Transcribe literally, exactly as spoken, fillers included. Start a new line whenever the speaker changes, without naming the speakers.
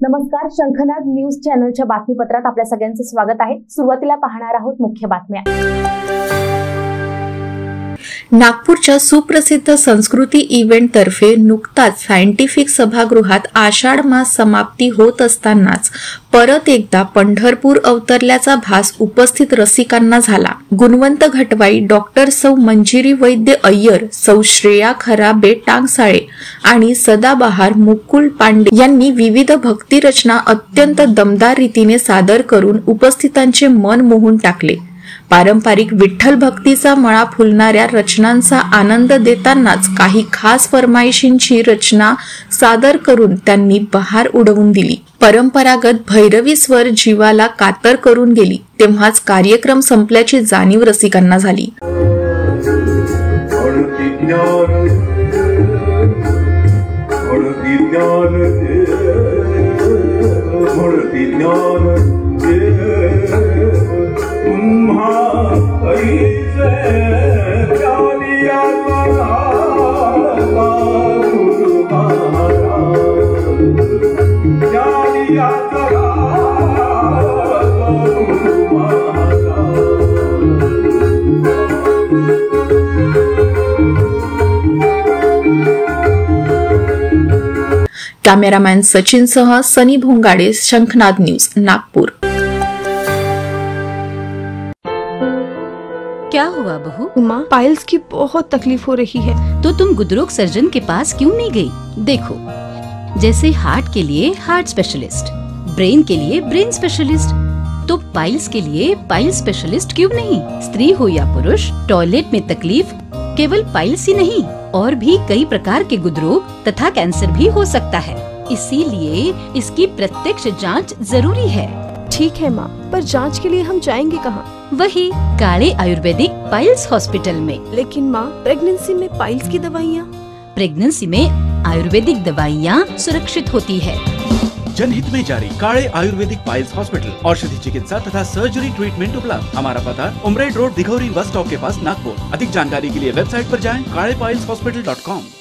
नमस्कार, शंखनाद न्यूज चॅनलच्या बातमीपत्रात आपल्या सगळ्यांचं स्वागत आहे। सुरुवातीला पाहणार आहोत मुख्य बातम्या।
नागपूरच्या सुप्रसिद्ध संस्कृती इव्हेंट तर्फे नुकताच सायंटिफिक सभागृहात आषाढ मास समाप्ती होत असतानाच परत एकदा पंढरपूर अवतरल्याचा भास उपस्थित रसिकांना झाला। गुणवंत घटवाई, डॉक्टर सौ मंजिरी वैद्य अय्यर, सौ श्रेया खराबे टांगसाळे आणि सदाबहार मुकुल पांडे यांनी विविध भक्ती रचना अत्यंत दमदार रीतीने सादर करून उपस्थितांचे मन मोहून टाकले। पारंपरिक विठ्ठल भक्तीचा मळा फुलणाऱ्या रचनांचा आनंद देतानाच काही खास फरमाईशींची रचना सादर करून त्यांनी बहार उडवून दिली। परंपरागत भैरवी स्वर जीवाला कातर करून गेली। तेव्हाच कार्यक्रम संपल्याची जाणीव रसिकांना झाली। कॅमेरामॅन सचिन सह सनी भोंगाडे, शंखनाद न्यूज, नागपुर।
क्या हुआ बहू?
माँ, पाइल्स की बहुत तकलीफ हो रही है।
तो तुम गुदरोग सर्जन के पास क्यों नहीं गई? देखो, जैसे हार्ट के लिए हार्ट स्पेशलिस्ट, ब्रेन के लिए ब्रेन स्पेशलिस्ट, तो पाइल्स के लिए पाइल स्पेशलिस्ट क्यों नहीं? स्त्री हो या पुरुष, टॉयलेट में तकलीफ केवल पाइल्स ही नहीं और भी कई प्रकार के गुदरोग तथा कैंसर भी हो सकता है। इसीलिए इसकी प्रत्यक्ष जांच जरूरी है।
ठीक है माँ, पर जांच के लिए हम जाएंगे कहाँ?
वही काले आयुर्वेदिक पाइल्स हॉस्पिटल में।
लेकिन माँ, प्रेगनेंसी में पाइल्स की दवाइयाँ?
प्रेगनेंसी में आयुर्वेदिक दवाइयाँ सुरक्षित होती है।
जनहित में जारी काले आयुर्वेदिक पाइल्स हॉस्पिटल, औषधि चिकित्सा तथा सर्जरी ट्रीटमेंट उपलब्ध। हमारा पता Umred road, Dighori bus stop के पास, नागपुर। अधिक जानकारी के लिए वेबसाइट पर जाएं काले पाइल्स हॉस्पिटल डॉट कॉम।